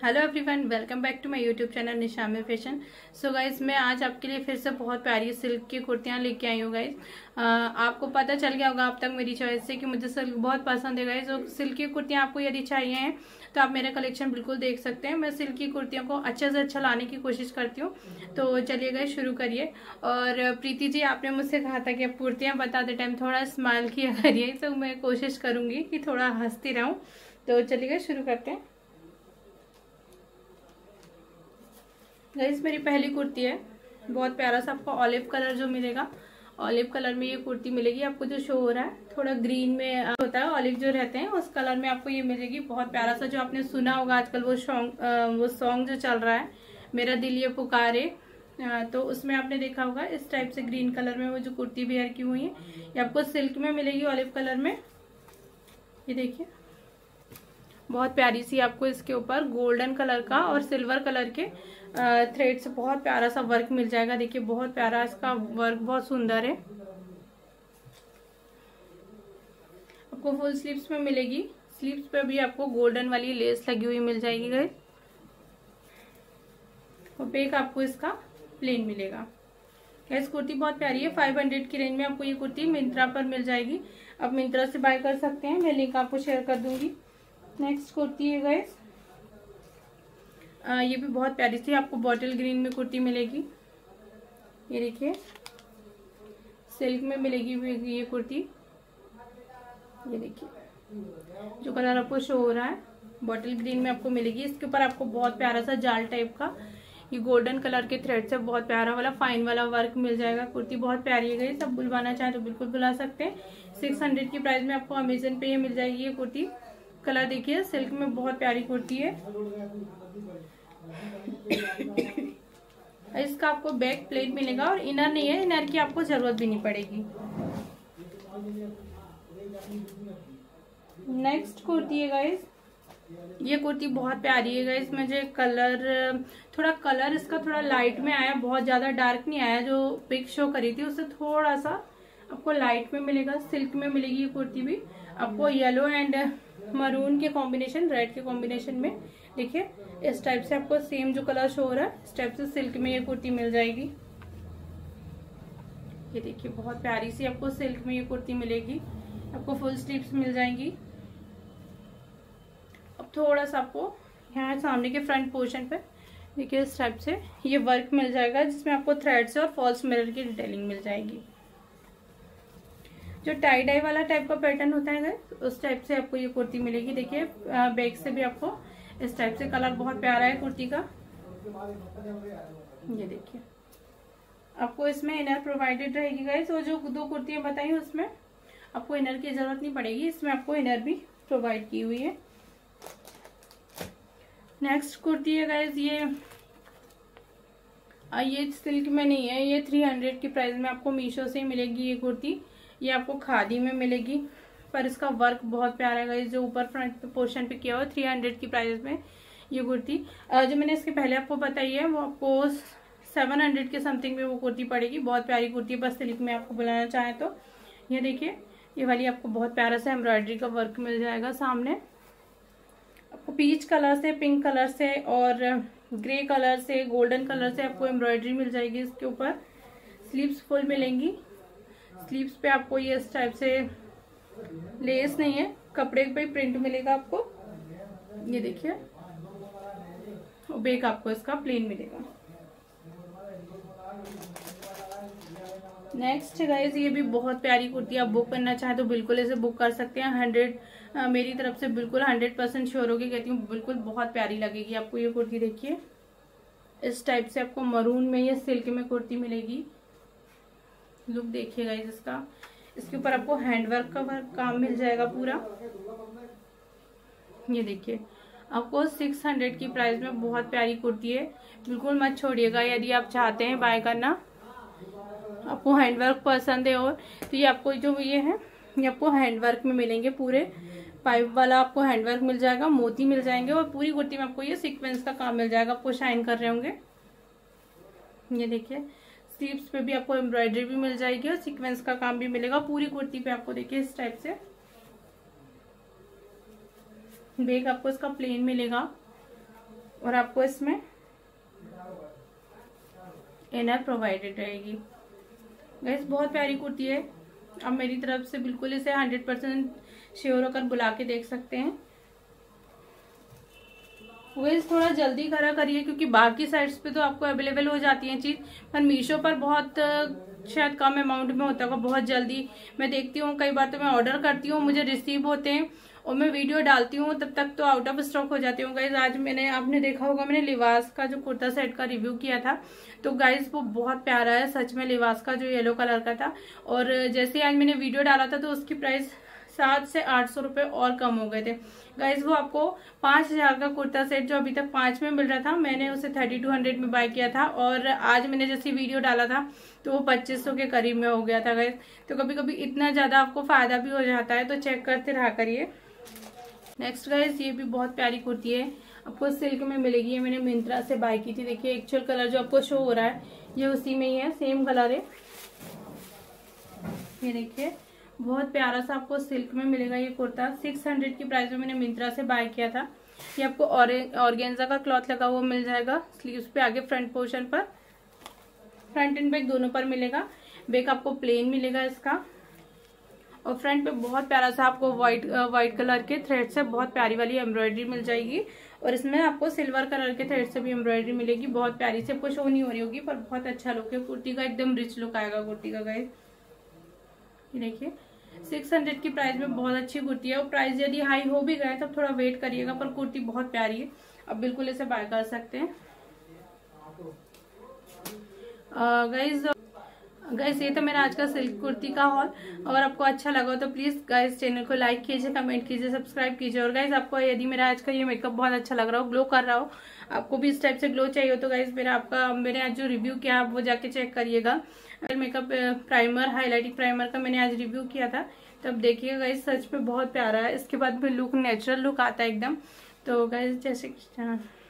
Hello everyone, welcome back to my YouTube channel Nisham fashion. So guys, मैं आज आपके लिए फिर से बहुत प्यारी सिल्क की कुर्तियां लेके आई हूँ गाइज। आपको पता चल गया होगा अब तक मेरी चॉइस से कि मुझे सिल्क बहुत पसंद है गाइज। और सिल्क की कुर्तियां आपको यदि चाहिए हैं तो आप मेरा कलेक्शन बिल्कुल देख सकते हैं। मैं सिल्क की कुर्तियों को अच्छे से अच्छा लाने की कोशिश करती हूँ। तो चलिए गाइज शुरू करिए। और प्रीति जी, आपने मुझसे कहा था कि आप कुर्तियाँ बताते टाइम थोड़ा स्माइल किया करिए, तो मैं कोशिश करूँगी कि थोड़ा हंसती रहूँ। तो चलिए गाइज शुरू करते हैं। गाइस, मेरी पहली कुर्ती है, बहुत प्यारा सा आपको ऑलिव कलर जो मिलेगा, ऑलिव कलर में ये कुर्ती मिलेगी। आपको जो शो हो रहा है थोड़ा ग्रीन में होता है, ऑलिव जो रहते हैं उस कलर में आपको ये मिलेगी। बहुत प्यारा सा, जो आपने सुना होगा आजकल वो सॉन्ग जो चल रहा है, मेरा दिल ये पुकारे, तो उसमें आपने देखा होगा इस टाइप से ग्रीन कलर में वो जो कुर्ती वेयर की हुई है, ये आपको सिल्क में मिलेगी, ऑलिव कलर में। ये देखिए, बहुत प्यारी सी आपको इसके ऊपर गोल्डन कलर का और सिल्वर कलर के थ्रेड से बहुत प्यारा सा वर्क मिल जाएगा। देखिए बहुत प्यारा इसका वर्क, बहुत सुंदर है। आपको फुल स्लीव्स में मिलेगी, स्लीव्स पे भी आपको गोल्डन वाली लेस लगी हुई मिल जाएगी गाइस। और बैक आपको इसका प्लेन मिलेगा। गाइस कुर्ती बहुत प्यारी है। 500 की रेंज में आपको ये कुर्ती मिंत्रा पर मिल जाएगी। आप मिंत्रा से बाय कर सकते हैं, मैं लिंक आपको शेयर कर दूंगी। नेक्स्ट कुर्ती है गाइस, ये भी बहुत प्यारी सी आपको बॉटल ग्रीन में कुर्ती मिलेगी। ये देखिए, सिल्क में मिलेगी ये कुर्ती। ये देखिए, जो कलर आपको शो हो रहा है बॉटल ग्रीन में आपको मिलेगी। इसके ऊपर आपको बहुत प्यारा सा जाल टाइप का ये गोल्डन कलर के थ्रेड से बहुत प्यारा वाला फाइन वाला वर्क मिल जाएगा। कुर्ती बहुत प्यारी है गई, सब बुलवाना चाहे तो बिल्कुल बुला सकते हैं। 600 की प्राइस में आपको अमेजन पे ये मिल जाएगी ये कुर्ती। कलर देखिए, सिल्क में बहुत प्यारी कुर्ती है। इसका आपको बैक प्लेट मिलेगा और इनर नहीं है, इनर की आपको जरूरत भी नहीं पड़ेगी। नेक्स्ट कुर्ती है गाइस, ये कुर्ती बहुत प्यारी है गाइस। मुझे कलर इसका थोड़ा लाइट में आया, बहुत ज्यादा डार्क नहीं आया। जो पिक शो करी थी उससे थोड़ा सा आपको लाइट में मिलेगा। सिल्क में मिलेगी ये कुर्ती भी आपको, येलो एंड मरून के कॉम्बिनेशन, रेड के कॉम्बिनेशन में। देखिए इस टाइप से आपको सेम जो कलर शो हो रहा है इस टाइप से सिल्क में ये कुर्ती मिल जाएगी। ये देखिए, बहुत प्यारी सी आपको सिल्क में ये कुर्ती मिलेगी। आपको फुल स्लीव्स मिल जाएंगी। अब थोड़ा सा आपको यहाँ सामने के फ्रंट पोर्शन पे देखिए इस टाइप से ये वर्क मिल जाएगा, जिसमें आपको थ्रेड से और फॉल्स मिरर की डिटेलिंग मिल जाएगी। जो टाई डाई वाला टाइप का पैटर्न होता है उस टाइप से आपको ये कुर्ती मिलेगी। देखिए बैक से भी आपको इस टाइप से, कलर बहुत प्यारा है कुर्ती का। ये देखिए, आपको इसमें इनर प्रोवाइडेड रहेगी गाइस। और जो दो कुर्तियां बताई उसमें आपको इनर की जरूरत नहीं पड़ेगी, इसमें आपको इनर भी प्रोवाइड की हुई है। नेक्स्ट कुर्ती है गाइस, ये सिल्क में नहीं है, ये 300 की प्राइस में आपको मीशो से मिलेगी ये कुर्ती। ये आपको खादी में मिलेगी, पर इसका वर्क बहुत प्यारा है गाइस, जो ऊपर फ्रंट पोर्शन पे किया हुआ। 300 की प्राइस में ये कुर्ती, जो मैंने इसके पहले आपको बताई है वो आपको 700 के समथिंग में वो कुर्ती पड़ेगी। बहुत प्यारी कुर्ती है, बस सिल्क में आपको बुलाना चाहे तो। ये देखिए, ये वाली आपको बहुत प्यारा सा एम्ब्रॉयडरी का वर्क मिल जाएगा। सामने आपको पीच कलर से, पिंक कलर से और ग्रे कलर से, गोल्डन कलर से आपको एम्ब्रॉयडरी मिल जाएगी इसके ऊपर। स्लीव्स फुल मिलेंगी। स्लीव्स पे आपको ये इस टाइप से लेस नहीं है, कपड़े पे प्रिंट मिलेगा आपको। ये देखिए, और बैक आपको इसका प्लेन मिलेगा। नेक्स्ट गाइस, ये भी बहुत प्यारी कुर्ती, आप बुक करना चाहे तो बिल्कुल इसे बुक कर सकते हैं। 100 मेरी तरफ से बिल्कुल 100% श्योर होगी, कहती हूँ बिल्कुल बहुत प्यारी लगेगी आपको ये कुर्ती। देखिए इस टाइप से आपको मरून में या सिल्क में कुर्ती मिलेगी। लुक देखिए गाइस इसका, इसके ऊपर आपको हैंडवर्क का काम मिल जाएगा पूरा। ये देखिए, आपको 600 की प्राइस में बहुत प्यारी कुर्ती है। बिल्कुल मत छोड़िएगा, यदि आप चाहते हैं बाय करना, आपको हैंडवर्क पसंद है और तो ये आपको जो ये है ये आपको हैंडवर्क में मिलेंगे। पूरे पाइप वाला आपको हैंडवर्क मिल जाएगा, मोती मिल जाएंगे और पूरी कुर्ती में आपको ये सीक्वेंस का काम मिल जाएगा, आपको शाइन कर रहे होंगे। ये देखिए, स्लीव्स पे भी आपको एम्ब्रॉयडरी भी मिल जाएगी और सीक्वेंस का काम भी मिलेगा पूरी कुर्ती पे आपको। देखिए इस टाइप से बैक आपको इसका प्लेन मिलेगा और आपको इसमें इनर प्रोवाइडेड रहेगी। गाइस बहुत प्यारी कुर्ती है, आप मेरी तरफ से बिल्कुल इसे 100% श्योर होकर बुला के देख सकते हैं। गाइस थोड़ा जल्दी करा करिए क्योंकि बाकी साइट्स पे तो आपको अवेलेबल हो जाती है चीज, पर मीशो पर बहुत शायद कम अमाउंट में होता होगा। बहुत जल्दी मैं देखती हूँ, कई बार तो मैं ऑर्डर करती हूँ, मुझे रिसीव होते हैं और मैं वीडियो डालती हूँ तब तक तो आउट ऑफ स्टॉक हो जाती हूँ। गाइज आज आपने देखा होगा मैंने लिवास का जो कुर्ता सेट का रिव्यू किया था, तो गाइज वो बहुत प्यारा है सच में, लिवास का जो येलो कलर का था। और जैसे आज मैंने वीडियो डाला था तो उसकी प्राइस 700 से 800 रुपए और कम हो गए थे। गाइज वो आपको 5000 का कुर्ता सेट जो अभी तक 5 में मिल रहा था, मैंने उसे 3200 में बाय किया था और आज मैंने जैसे वीडियो डाला था तो वो 2500 के करीब में हो गया था। गाइज तो कभी कभी इतना ज्यादा आपको फायदा भी हो जाता है, तो चेक करते रहा करिए। नेक्स्ट गाइज ये भी बहुत प्यारी कुर्ती है, आपको सिल्क में मिलेगी। ये मैंने मिंत्रा से बाय की थी। देखिए एक्चुअल कलर जो आपको शो हो रहा है ये उसी में ही है, सेम कलर है। ये देखिए बहुत प्यारा सा आपको सिल्क में मिलेगा ये कुर्ता। 600 की प्राइस में मैंने मिंत्रा से बाय किया था। ये आपको ऑर्गेन्जा का क्लॉथ लगा हुआ मिल जाएगा स्लीव्स पे, आगे फ्रंट पोर्शन पर, फ्रंट एंड बैक दोनों पर मिलेगा। बैक आपको प्लेन मिलेगा इसका, और फ्रंट पे बहुत प्यारा सा आपको व्हाइट कलर के थ्रेड से बहुत प्यारी वाली एम्ब्रॉयडरी मिल जाएगी, और इसमें आपको सिल्वर कलर के थ्रेड से भी एम्ब्रॉयडरी मिलेगी। बहुत प्यारी से, आपको शो नहीं हो रही होगी पर बहुत अच्छा लुक है कुर्ती का, एकदम रिच लुक आएगा कुर्ती का। गाइस ये देखिए 600 की प्राइस में बहुत अच्छी कुर्ती है, और प्राइस यदि हाई हो भी गए तब थोड़ा वेट करिएगा, पर कुर्ती बहुत प्यारी है, अब बिल्कुल इसे बाय कर सकते हैं। गाइस ये तो मेरा आज का सिल्क कुर्ती का हॉल, और आपको अच्छा लगा तो प्लीज गाइस चैनल को लाइक कीजिए, कमेंट कीजिए, सब्सक्राइब कीजिए। और गाइस आपको यदि मेरा आज का ये मेकअप बहुत अच्छा लग रहा हो, ग्लो कर रहा हो, आपको भी इस टाइप से ग्लो चाहिए हो, तो गाइस मैंने आज जो रिव्यू किया आप वो जाके चेक करिएगा। मेकअप प्राइमर, हाईलाइटिंग प्राइमर का मैंने आज रिव्यू किया था, तब देखिएगा गाइस सच में बहुत प्यारा है। इसके बाद भी लुक नेचुरल लुक आता है एकदम। तो गाइस जैसे